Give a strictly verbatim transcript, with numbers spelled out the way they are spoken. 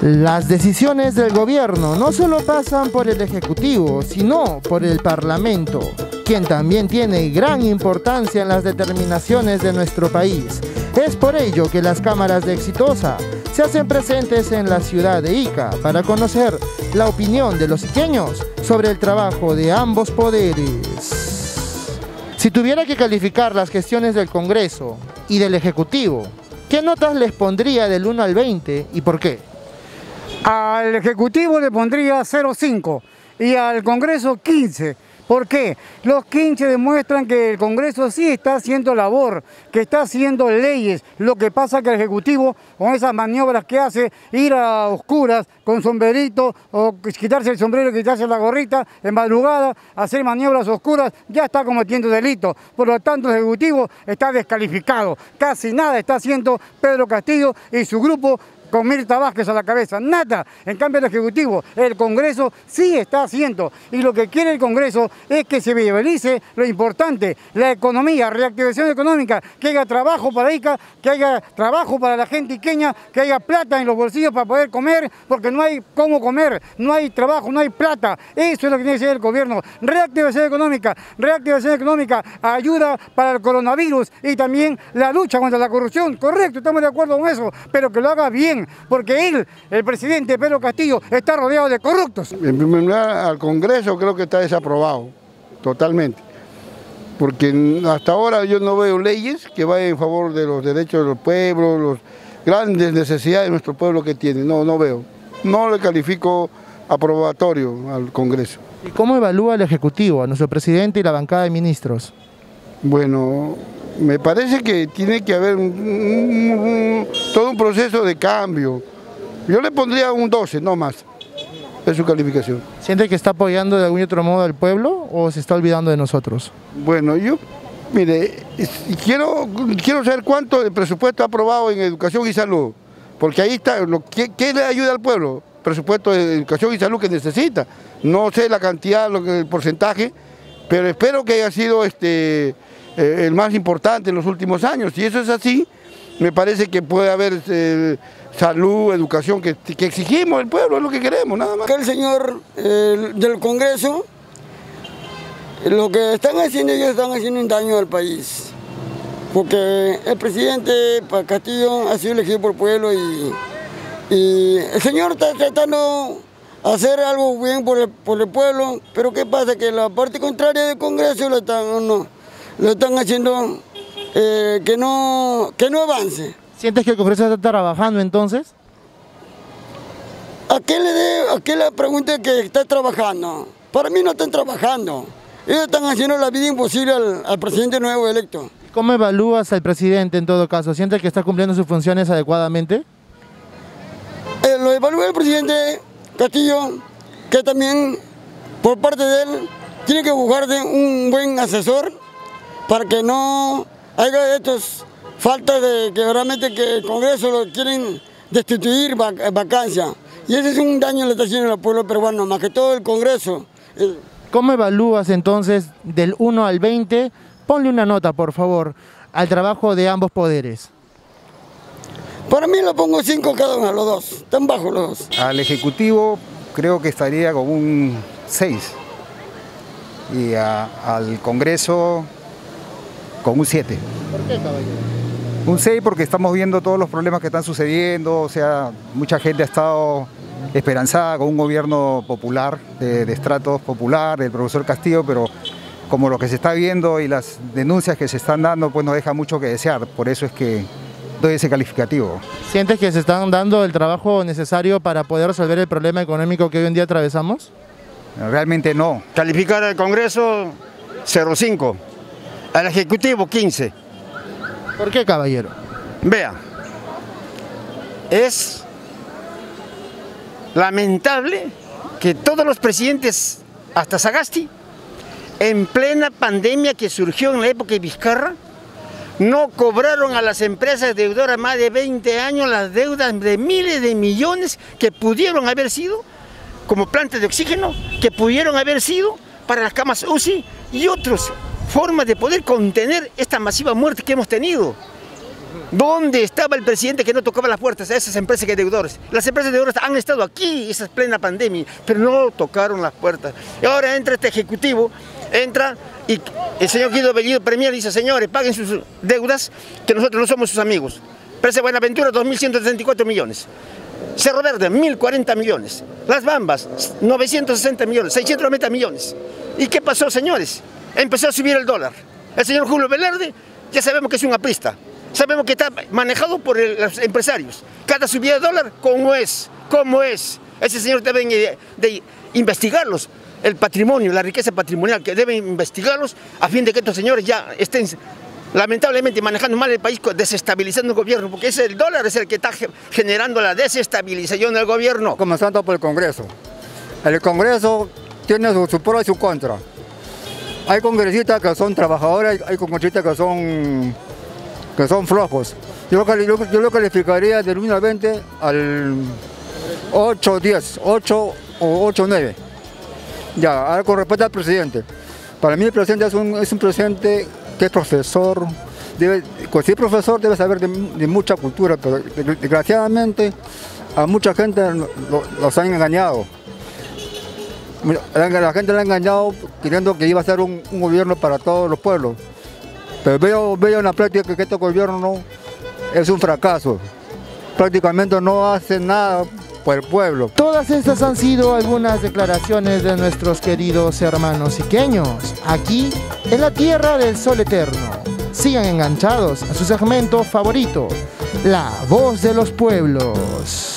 Las decisiones del gobierno no solo pasan por el Ejecutivo, sino por el Parlamento, quien también tiene gran importancia en las determinaciones de nuestro país. Es por ello que las cámaras de Exitosa se hacen presentes en la ciudad de Ica para conocer la opinión de los iqueños sobre el trabajo de ambos poderes. Si tuviera que calificar las gestiones del Congreso y del Ejecutivo, ¿qué notas les pondría del uno al veinte y por qué? Al Ejecutivo le pondría cero coma cinco y al Congreso quince. ¿Por qué? Los quince demuestran que el Congreso sí está haciendo labor, que está haciendo leyes. Lo que pasa es que el Ejecutivo, con esas maniobras que hace, ir a oscuras con sombrerito, o quitarse el sombrero y quitarse la gorrita en madrugada, hacer maniobras oscuras, ya está cometiendo delito. Por lo tanto, el Ejecutivo está descalificado. Casi nada está haciendo Pedro Castillo y su grupo, con Mirta Vázquez a la cabeza, nada. En cambio el Ejecutivo, el Congreso sí está haciendo, y lo que quiere el Congreso es que se viabilice lo importante, la economía, reactivación económica, que haya trabajo para Ica, que haya trabajo para la gente iqueña, que haya plata en los bolsillos para poder comer, porque no hay cómo comer, no hay trabajo, no hay plata. Eso es lo que tiene que hacer el gobierno. Reactivación económica, reactivación económica, ayuda para el coronavirus y también la lucha contra la corrupción. Correcto, estamos de acuerdo con eso, pero que lo haga bien, porque él, el presidente Pedro Castillo, está rodeado de corruptos. En primer lugar, al Congreso creo que está desaprobado, totalmente, porque hasta ahora yo no veo leyes que vayan en favor de los derechos de los pueblos, las grandes necesidades de nuestro pueblo que tiene, no, no veo. No le califico aprobatorio al Congreso. ¿Y cómo evalúa el Ejecutivo, a nuestro presidente y la bancada de ministros? Bueno, me parece que tiene que haber un, un, un, todo un proceso de cambio. Yo le pondría un doce, no más, es su calificación. ¿Siente que está apoyando de algún otro modo al pueblo o se está olvidando de nosotros? Bueno, yo, mire, quiero, quiero saber cuánto el presupuesto ha aprobado en educación y salud, porque ahí está, lo, ¿qué, qué le ayuda al pueblo? Presupuesto de educación y salud que necesita. No sé la cantidad, lo que, el porcentaje, pero espero que haya sido este... Eh, el más importante en los últimos años. Si eso es así, me parece que puede haber eh, salud, educación, que, que exigimos el pueblo, es lo que queremos, nada más. Que el señor eh, del Congreso, lo que están haciendo, ellos están haciendo un daño al país, porque el presidente Castillo ha sido elegido por el pueblo y, y el señor está tratando de hacer algo bien por el, por el pueblo, pero ¿qué pasa? Que la parte contraria del Congreso lo están... No, lo están haciendo eh, que, no, que no avance. ¿Sientes que el Congreso está trabajando entonces? ¿A qué le de, a qué le pregunte que está trabajando? Para mí no están trabajando. Ellos están haciendo la vida imposible al, al presidente nuevo electo. ¿Cómo evalúas al presidente en todo caso? ¿Sientes que está cumpliendo sus funciones adecuadamente? Eh, lo evalúa el presidente Castillo, que también por parte de él tiene que buscarse un buen asesor para que no haya estos faltas de que realmente que el Congreso lo quieren destituir vac vacancia. Y ese es un daño que le está haciendo al pueblo peruano, más que todo el Congreso. ¿Cómo evalúas entonces del uno al veinte? Ponle una nota, por favor, al trabajo de ambos poderes. Para mí lo pongo cinco cada uno, los dos, están bajos los dos. Al Ejecutivo creo que estaría con un seis y a, al Congreso con un siete. ¿Por qué, caballero? Un seis porque estamos viendo todos los problemas que están sucediendo, o sea, mucha gente ha estado esperanzada con un gobierno popular, de, de estratos popular, del profesor Castillo, pero como lo que se está viendo y las denuncias que se están dando, pues nos deja mucho que desear, por eso es que doy ese calificativo. ¿Sientes que se están dando el trabajo necesario para poder resolver el problema económico que hoy en día atravesamos? Realmente no. Calificar al Congreso cero coma cinco. Al Ejecutivo quince. ¿Por qué, caballero? Vea, es lamentable que todos los presidentes, hasta Sagasti, en plena pandemia que surgió en la época de Vizcarra, no cobraron a las empresas deudoras más de veinte años las deudas de miles de millones que pudieron haber sido como plantas de oxígeno, que pudieron haber sido para las camas U C I y otras formas de poder contener esta masiva muerte que hemos tenido. ¿Dónde estaba el presidente que no tocaba las puertas a esas empresas que deudores? Las empresas deudores han estado aquí, esa es plena pandemia, pero no tocaron las puertas. Y ahora entra este ejecutivo, entra y el señor Guido Bellido Premier dice, señores, paguen sus deudas, que nosotros no somos sus amigos. Presa Buenaventura, dos mil ciento setenta y cuatro millones. Cerro Verde, mil cuarenta millones. Las Bambas, novecientos sesenta millones, seiscientos noventa millones. ¿Y qué pasó, señores? Empezó a subir el dólar. El señor Julio Velarde, ya sabemos que es un aprista. Sabemos que está manejado por el, los empresarios. Cada subida de dólar, ¿cómo es? ¿Cómo es? Ese señor debe de, de investigarlos, el patrimonio, la riqueza patrimonial, que deben investigarlos a fin de que estos señores ya estén lamentablemente manejando mal el país, desestabilizando el gobierno, porque ese, el dólar es el que está generando la desestabilización del gobierno. Comenzando por el Congreso. El Congreso tiene su, su pro y su contra. Hay congresistas que son trabajadores, hay congresistas que son, que son flojos. Yo, yo, yo lo calificaría del uno al veinte al ocho, diez, ocho o ocho, nueve. Ya, ahora con respecto al presidente. Para mí el presidente es un, es un presidente que es profesor, debe, si es profesor debe saber de, de mucha cultura, pero desgraciadamente a mucha gente lo, los han engañado. La gente le ha engañado creyendo que iba a ser un, un gobierno para todos los pueblos. Pero veo, veo en la práctica que este gobierno no, es un fracaso. Prácticamente no hace nada por el pueblo. Todas estas han sido algunas declaraciones de nuestros queridos hermanos iqueños, aquí en la tierra del sol eterno. Sigan enganchados a su segmento favorito, La Voz de los Pueblos.